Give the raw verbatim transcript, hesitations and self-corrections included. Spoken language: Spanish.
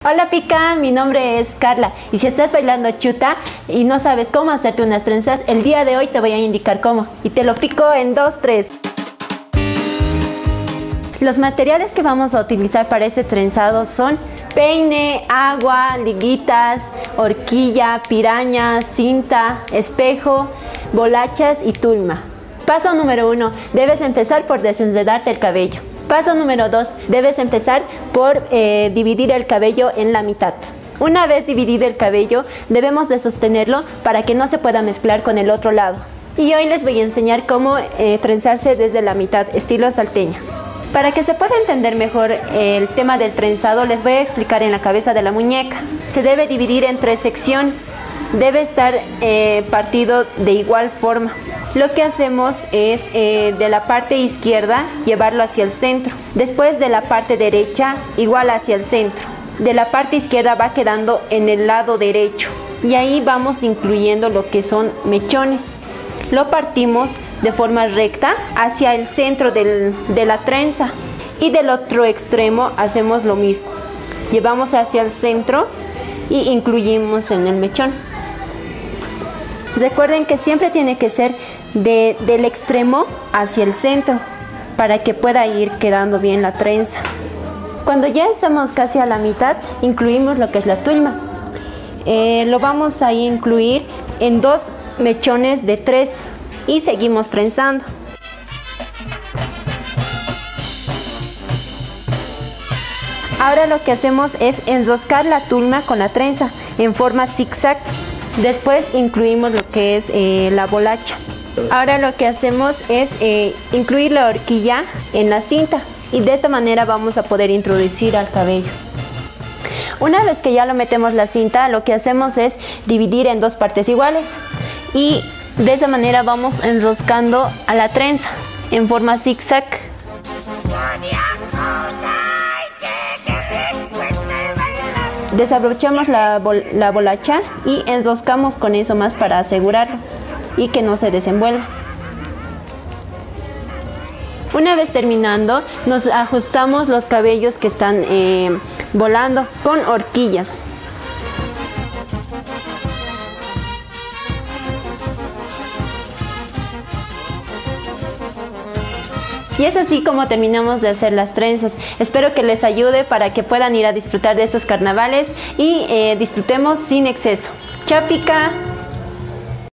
Hola Pica, mi nombre es Carla y si estás bailando chuta y no sabes cómo hacerte unas trenzas, el día de hoy te voy a indicar cómo y te lo pico en dos, tres. Los materiales que vamos a utilizar para este trenzado son peine, agua, liguitas, horquilla, piraña, cinta, espejo, bolachas y tulma. Paso número uno, debes empezar por desenredarte el cabello. Paso número dos, debes empezar por eh, dividir el cabello en la mitad. Una vez dividido el cabello, debemos de sostenerlo para que no se pueda mezclar con el otro lado. Y hoy les voy a enseñar cómo eh, trenzarse desde la mitad, estilo salteña. Para que se pueda entender mejor el tema del trenzado, les voy a explicar en la cabeza de la muñeca. Se debe dividir en tres secciones. Debe estar eh, partido de igual forma. Lo que hacemos es eh, de la parte izquierda llevarlo hacia el centro. Después de la parte derecha igual hacia el centro. De la parte izquierda va quedando en el lado derecho. Y ahí vamos incluyendo lo que son mechones. Lo partimos de forma recta hacia el centro del, de la trenza. Y del otro extremo hacemos lo mismo. Llevamos hacia el centro y incluimos en el mechón. Recuerden que siempre tiene que ser de, del extremo hacia el centro para que pueda ir quedando bien la trenza. Cuando ya estamos casi a la mitad, incluimos lo que es la tulma. Eh, lo vamos a incluir en dos mechones de tres y seguimos trenzando. Ahora lo que hacemos es enroscar la tulma con la trenza en forma zigzag. Después incluimos lo que es eh, la bolacha. Ahora lo que hacemos es eh, incluir la horquilla en la cinta y de esta manera vamos a poder introducir al cabello. Una vez que ya lo metemos la cinta, lo que hacemos es dividir en dos partes iguales y de esa manera vamos enroscando a la trenza en forma zigzag. Desabrochamos la, bol la bolacha y enroscamos con eso más para asegurarlo y que no se desenvuelva. Una vez terminando, nos ajustamos los cabellos que están eh, volando con horquillas. Y es así como terminamos de hacer las trenzas. Espero que les ayude para que puedan ir a disfrutar de estos carnavales y eh, disfrutemos sin exceso. ¡Chao, Pica!